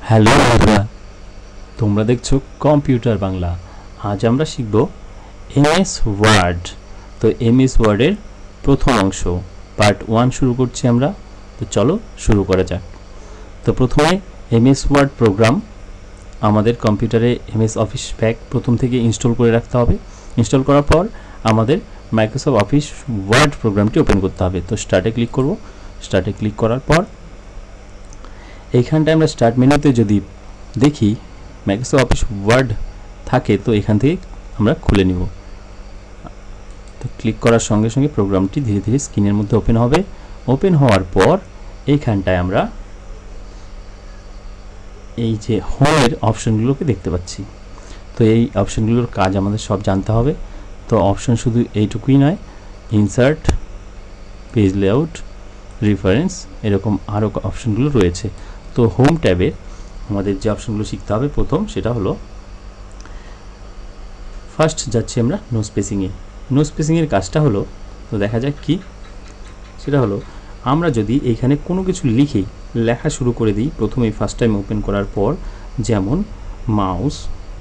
Hello বন্ধুরা, তোমরা দেখছো কম্পিউটার বাংলা। আজ আমরা শিখব এমএস ওয়ার্ড। তো এমএস ওয়ার্ডের প্রথম অংশ পার্ট 1 শুরু করছি আমরা। তো চলো শুরু করা যাক। তো প্রথমে এমএস ওয়ার্ড প্রোগ্রাম আমাদের কম্পিউটারে এমএস অফিস প্যাক প্রথম থেকে ইনস্টল করে রাখতে হবে। ইনস্টল করার পর আমাদের মাইক্রোসফট অফিস ওয়ার্ড প্রোগ্রামটি ওপেন করতে হবে। তো স্টার্টে ক্লিক করব। স্টার্টে ক্লিক করার পর এইখানটায় আমরা স্টার্ট মেনুতে যদি দেখি মাইক্রোসফট অফিস ওয়ার্ড থাকে, তো এখান থেকে আমরা খুলে নিব। তো ক্লিক করার সঙ্গে সঙ্গে প্রোগ্রামটি ধীরে ধীরে স্ক্রিনের মধ্যে ওপেন হবে। ওপেন হওয়ার পর এইখানটায় আমরা এই যে হোমের অপশনগুলোকে দেখতে পাচ্ছি। তো এই অপশনগুলোর কাজ আমাদের সব জানতে হবে। তো অপশন শুধু এইটুকুই নয়, ইনসার্ট, পেজ লেআউট, রেফারেন্স, এরকম আরও অপশনগুলো রয়েছে। তো হোম ট্যাবে আমাদের যে অপশনগুলো শিখতে হবে প্রথম সেটা হলো, ফার্স্ট যাচ্ছি আমরা নো স্পেসিংয়ে। নো স্পেসিংয়ের কাজটা হলো, তো দেখা যাক কি, সেটা হলো আমরা যদি এইখানে কোনো কিছু লিখেই লেখা শুরু করে দিই প্রথমেই ফার্স্ট টাইম ওপেন করার পর, যেমন মাউস,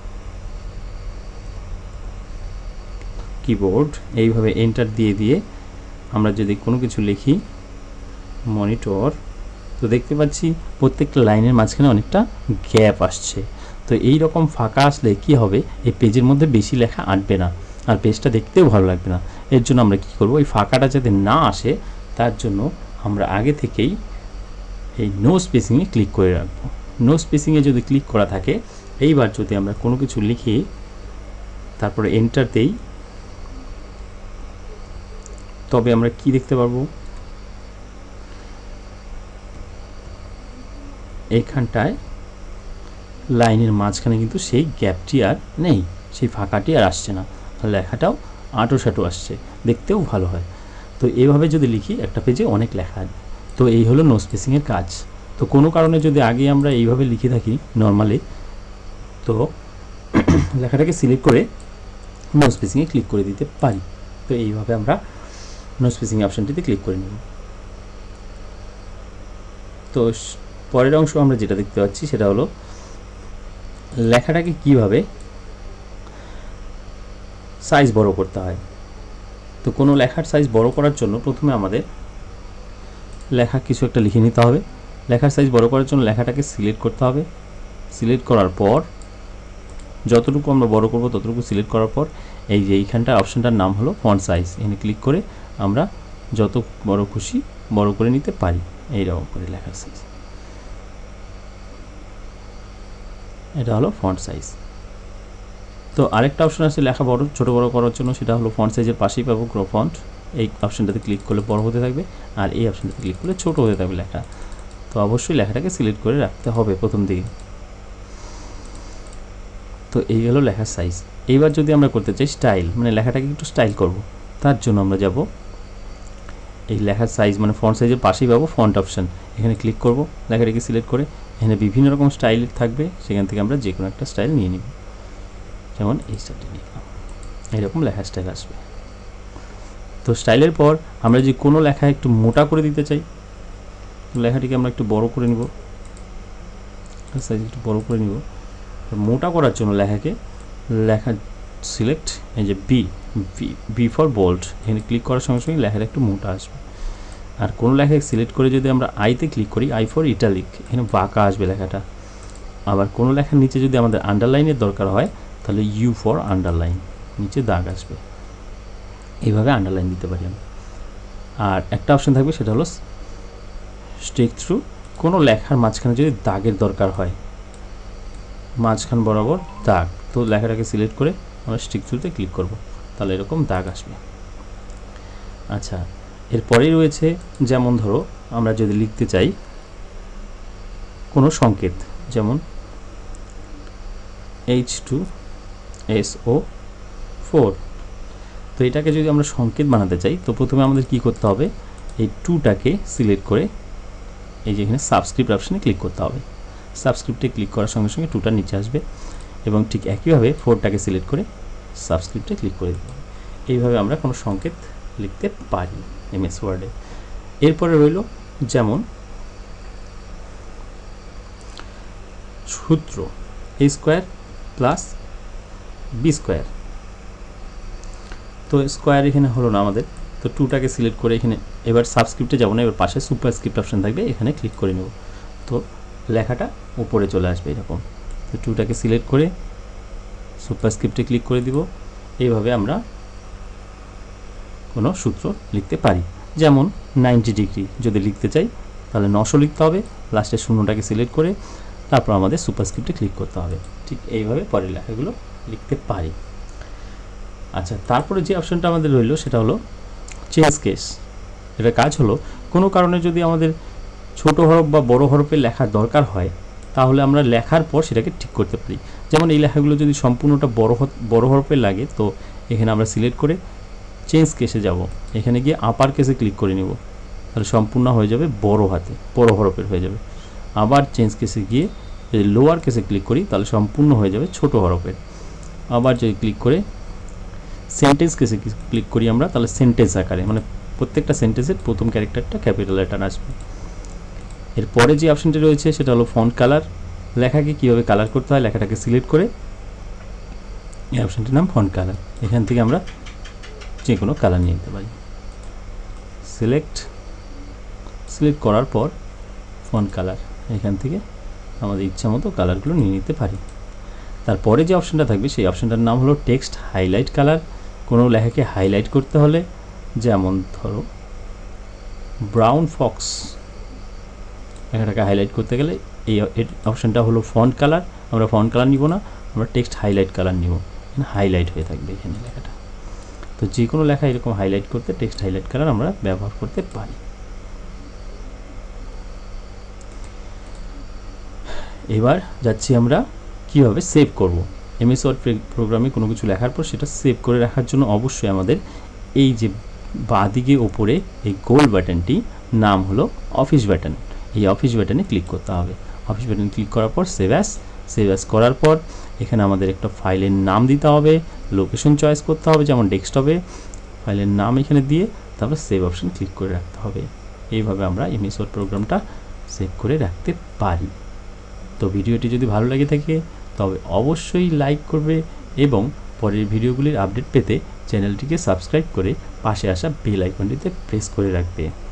কিবোর্ড, এইভাবে এন্টার দিয়ে দিয়ে আমরা যদি কোনো কিছু লিখি, মনিটর, তো দেখতে পাচ্ছি প্রত্যেকটা লাইনের মাঝখানে অনেকটা গ্যাপ আসছে। তো এই রকম ফাঁকা আসলে কি হবে, এই পেজের মধ্যে বেশি লেখা আঁটবে না আর পেজটা দেখতেও ভালো লাগবে না। এর জন্য আমরা কি করব, এই ফাঁকাটা যাতে না আসে তার জন্য আমরা আগে থেকেই এই নো স্পেসিংয়ে ক্লিক করে রাখব। নো স্পেসিংয়ে যদি ক্লিক করা থাকে, এইবার যদি আমরা কোনো কিছু লিখি তারপরে এন্টার দেই, তবে আমরা কি দেখতে পারবো, এইখানটায় লাইনের মাঝখানে কিন্তু সেই গ্যাপটি আর নেই, সেই ফাঁকাটি আর আসছে না, আর লেখাটাও আঁটো আসছে, দেখতেও ভালো হয়। তো এইভাবে যদি লিখি একটা পেজে অনেক লেখা আসবে। তো এই হলো নো স্পেসিংয়ের কাজ। তো কোনো কারণে যদি আগে আমরা এইভাবে লিখে থাকি নর্মালি, তো লেখাটাকে সিলেক্ট করে নো স্পেসিংয়ে ক্লিক করে দিতে পারি। তো এইভাবে আমরা নো স্পেসিং অপশানটিতে ক্লিক করে নেব। তো পরের অংশ আমরা যেটা দেখতে পাচ্ছি সেটা হলো লেখাটাকে কিভাবে সাইজ বড় করতে হয়। তো কোনো লেখার সাইজ বড় করার জন্য প্রথমে আমাদের লেখা কিছু একটা লিখে নিতে হবে। লেখার সাইজ বড় করার জন্য লেখাটাকে সিলেক্ট করতে হবে। সিলেক্ট করার পর যতটুকু আমরা বড় করব ততটুকু সিলেক্ট করার পর এই যে এইখানটা অপশানটার নাম হলো ফন্ট সাইজ, এখানে ক্লিক করে আমরা যত বড় খুশি বড় করে নিতে পারি। এইরকম করে লেখার সাইজ, এটা হলো ফন্ট সাইজ। তো আরেকটা অপশন আছে লেখা বড় ছোট বড় করার জন্য, সেটা হলো ফন্ট সাইজের পাশেই পাবো গ্রো ফন্ট। এই অপশনটাতে ক্লিক করলে বড় হতে থাকবে, আর এই অপশনটাতে ক্লিক করলে ছোট হতে থাকবে লেখা। তো অবশ্যই লেখাটাকে সিলেক্ট করে রাখতে হবে প্রথম দিকে। তো এই হলো লেখার সাইজ। এইবার যদি আমরা করতে চাই স্টাইল, মানে লেখাটাকে একটু স্টাইল করব, তার জন্য আমরা যাব এই লেখার সাইজ মানে ফন্ট সাইজের পাশেই পাবো ফন্ট অপশন, এখানে ক্লিক করব, লেখাটাকে সিলেক্ট করে এখানে বিভিন্ন রকম স্টাইল থাকবে, সেখান থেকে আমরা যে কোনো একটা স্টাইল নিয়ে নিব। যেমন এই স্টাইলটি নিলাম, এইরকম লেখার স্টাইল আসবে। তো স্টাইলের পর আমরা যদি কোনো লেখা একটু মোটা করে দিতে চাই, লেখাটিকে আমরা একটু বড় করে নিব, সাইজ একটু বড় করে নিব। মোটা করার জন্য লেখা সিলেক্ট, এই যে বি ফর বোল্ড, এখানে ক্লিক করার সঙ্গে সঙ্গে লেখাটা একটু মোটা আসবে। আর কোনো লেখা সিলেক্ট করে যদি আমরা আইতে ক্লিক করি, আই ফর ইটালিক, এখানে বাঁকা আসবে লেখাটা। আবার কোনো লেখার নিচে যদি আমাদের আন্ডারলাইনের দরকার হয়, তাহলে ইউ ফর আন্ডারলাইন, নিচে দাগ আসবে। এইভাবে আন্ডারলাইন দিতে পারি আমরা। আর একটা অপশন থাকবে সেটা হলো স্টিক থ্রু, কোনো লেখার মাঝখানে যদি দাগের দরকার হয়, মাঝখান বরাবর দাগ, তো লেখাটাকে সিলেক্ট করে আমরা স্টিক থ্রুতে ক্লিক করব, তাহলে এরকম দাগ আসবে। আচ্ছা, এরপরেই রয়েছে, যেমন ধরো আমরা যদি লিখতে চাই কোনো সংকেত, যেমন H2SO4, তো এটাকে যদি আমরা সংকেত বানাতে চাই, তো প্রথমে আমাদের কি করতে হবে, এই 2টাকে সিলেক্ট করে এই যে এখানে সাবস্ক্রিপ্ট অপশানে ক্লিক করতে হবে। সাবস্ক্রিপ্টে ক্লিক করার সঙ্গে সঙ্গে 2টা নিচে আসবে, এবং ঠিক একইভাবে 4টাকে সিলেক্ট করে সাবস্ক্রিপ্টে ক্লিক করে দেবো। এইভাবে আমরা কোনো সংকেত লিখতে পারি এমএস ওয়ার্ডে। এরপরে রইল যেমন সূত্র a square plus B square. তো স্কোয়ার এখানে হলো না আমাদের, তো 2টাকে সিলেক্ট করে এখানে এবার সাবস্ক্রিপ্টে যাব না, এবার পাশে সুপারস্ক্রিপ্ট অপশন থাকবে, এখানে ক্লিক করে নেব। তো লেখাটা উপরে চলে আসবে এরকম। তো 2টাকে সিলেক্ট করে সুপারস্ক্রিপ্টে ক্লিক করে দিব। এইভাবে আমরা কোনো সূত্র লিখতে পারি। যেমন 90 ডিগ্রি যদি লিখতে চাই তাহলে 900 লিখতে হবে, লাস্টে শূন্যটাকে সিলেক্ট করে তারপর আমাদের সুপারস্ক্রিপ্টে ক্লিক করতে হবে। ঠিক এইভাবে পরের লেখাগুলো লিখতে পারি। আচ্ছা, তারপরে যে অপশনটা আমাদের রইল সেটা হলো চেঞ্জ কেস। এটা কাজ হলো কোনো কারণে যদি আমাদের ছোট হরফ বা বড় হরফে লেখার দরকার হয় তাহলে আমরা লেখার পর সেটাকে ঠিক করতে পারি। যেমন এই লেখাগুলো যদি সম্পূর্ণটা বড় হরফে লাগে, তো এখানে আমরা সিলেক্ট করে চেঞ্জ কেসে যাব, এখানে গিয়ে আপার কেসে ক্লিক করে নেব, তাহলে সম্পূর্ণ হয়ে যাবে বড় হরফের হয়ে যাবে। আবার চেঞ্জ কেসে গিয়ে যদি লোয়ার কেসে ক্লিক করি তাহলে সম্পূর্ণ হয়ে যাবে ছোট হরফের। আবার যদি ক্লিক করে সেন্টেন্স কেসে ক্লিক করি আমরা, তাহলে সেন্টেন্স আকারে, মানে প্রত্যেকটা সেন্টেন্সের প্রথম ক্যারেক্টারটা ক্যাপিটাল লেটার আসবে। এরপরে যে অপশনটি রয়েছে সেটা হলো ফন্ট কালার। লেখাকে কীভাবে কালার করতে হয়, লেখাটাকে সিলেক্ট করে এই অপশনটির নাম ফন্ট কালার। এখান থেকে আমরা যে কোনো কালার নিয়ে নিতে পারি। সিলেক্ট করার পর ফন্ট কালার, এখান থেকে আমাদের ইচ্ছা মতো কালারগুলো নিয়ে নিতে পারি। তারপরে যে অপশনটা থাকবে সেই অপশনটার নাম হলো টেক্সট হাইলাইট কালার। কোনো লেখাকে হাইলাইট করতে হলে, যেমন ধরো ব্রাউন ফক্স, লেখাটাকে হাইলাইট করতে গেলে এই অপশনটা হলো ফন্ট কালার। আমরা ফন্ট কালার নিব না, আমরা টেক্সট হাইলাইট কালার নিব, এখানে হাইলাইট হয়ে থাকবে এখানে লেখাটা। তো যে কোনো লেখা এরকম হাইলাইট করতে টেক্সট হাইলাইট কালার আমরা ব্যবহার করতে পারি। এবার যাচ্ছি আমরা কিভাবে সেভ করব। এমএস ওয়ার্ড প্রোগ্রামে কোনো কিছু লেখার পর সেটা সেভ করে রাখার জন্য অবশ্যই আমাদের এই যে বাঁদিকে ওপরে এই গোল বাটনটি নাম হলো অফিস বাটন, এই অফিস বাটনে ক্লিক করতে হবে। অফিস বাটনে ক্লিক করার পর সেভ অ্যাজ করার পর এখানে আমাদের একটা ফাইলের নাম দিতে হবে, লোকেশন চয়েস করতে হবে, যেমন ডেস্কটপে ফাইলের নাম এখানে দিয়ে তারপর সেভ অপশন ক্লিক করে রাখতে হবে। এইভাবে আমরা এমএস ওয়ার্ড প্রোগ্রামটা সেভ করে রাখতে পারি। তো ভিডিওটি যদি ভালো লাগে থাকে তবে অবশ্যই লাইক করবে এবং পরের ভিডিওগুলির আপডেট পেতে চ্যানেলটিকে সাবস্ক্রাইব করে পাশে আসা বেল আইকনটিতে প্রেস করে রাখবে।